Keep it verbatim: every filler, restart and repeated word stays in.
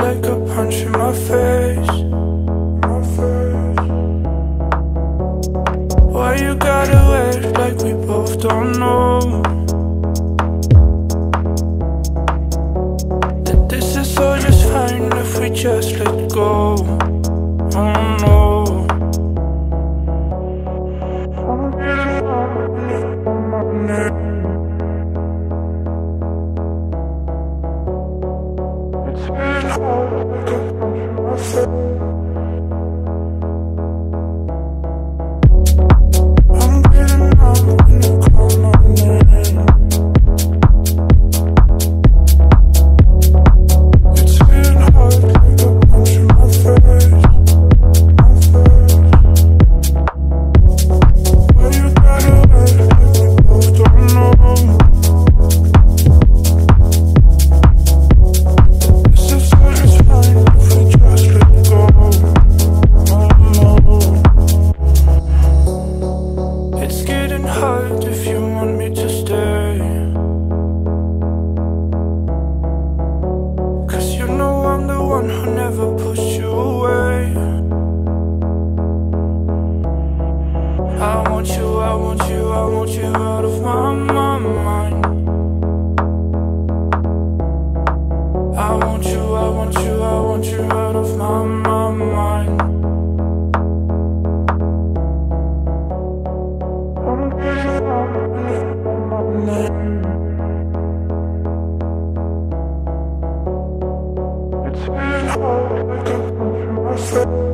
like a punch in my face. My face. Why you gotta act like we both don't know that this is all just fine if we just let go? Oh no. It's